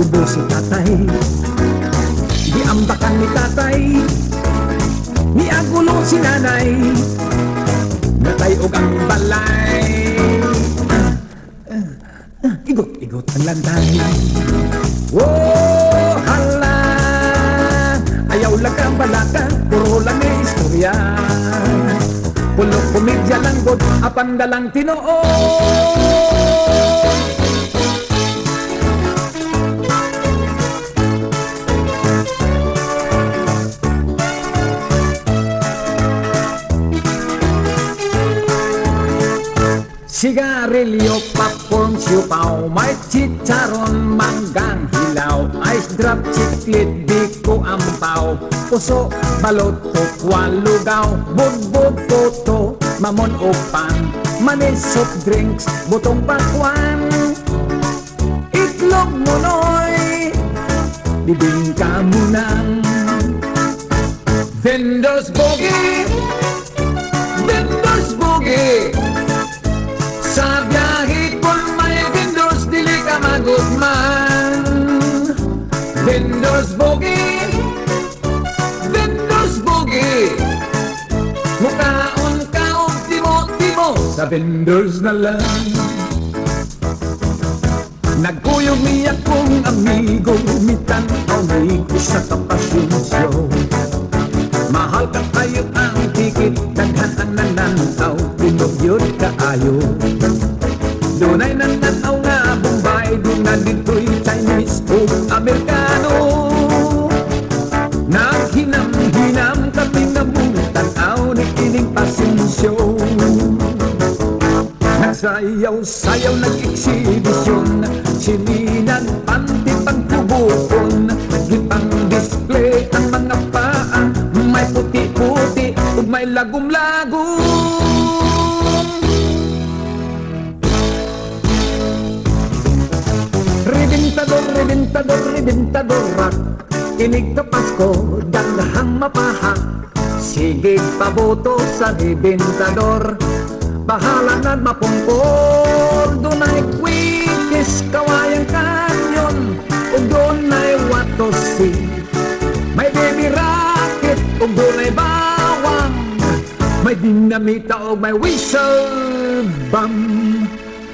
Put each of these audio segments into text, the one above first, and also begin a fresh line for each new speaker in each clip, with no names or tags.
ubo si tatay. Di ambakan ni tatay, ni agulo si nanay, natay og ang balay. Igot-igot ang lantay. Oh, hala, ayaw lang kang balaka, puro lang may istorya. Pulo komedya lang god, apanda lang tinoo. Sigarilyo, popcorn, siupaw, may chicharon, manggang hilaw, ice drop, chiclet, biko, ampaw, puso, balot, tukwa, lugaw, budbud, toto, mamon, upan, manis, soft drinks, butong pakwan, itlog, munoy, bibingka munang. Vendors boogie, vendors boogie. Sa biyahe kung may vendors, dili ka magugman. Vendors boogie, vendors boogie. Mukaon ka o timo-timo, sa vendors na lang. Nagkuyog niya kong amigo, mitanaw ni sa kapasensyo. Mahal ka kayo ang tikit, daghan ang nanantaw, tinog yun kaayo. Dunay nananaw nga Bombay, doon na dito'y Chinese o Amerikano. Naghinam-hinam kami na tanaw ni kining pasensyo. Nagsayaw-sayaw, nag-exhibisyon, sininan, panti pang-tubukon, gipang-display ang mga paa, may puti-puti ug may lagum-lagum. Rebentador, rebentador, rebentador rock, inig ka Pasko, daghang mapahak. Sige paboto sa rebentador, bahala na mapumpor. Dunay quickest, kawayang kanyon, ug dunay watosi, may baby rocket ug dunay bawang, may dinamita ug may whistle bomb.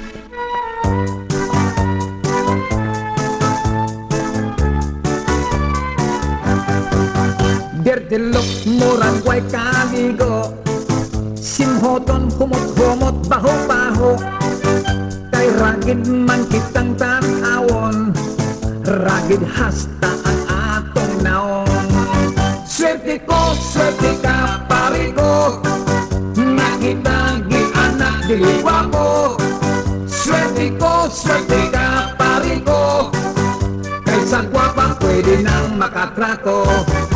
Derdelok murang way kaligo, simhoton humot-humot baho-baho, kay ragid man kitang tanawon, ragid hasta ang atong naon. Swerte ko, swerte ka pare ko, nakita anak diliwa ko. Swerte ko, swerte ka pare ko, kaysa gwapa pwede nang makatrako.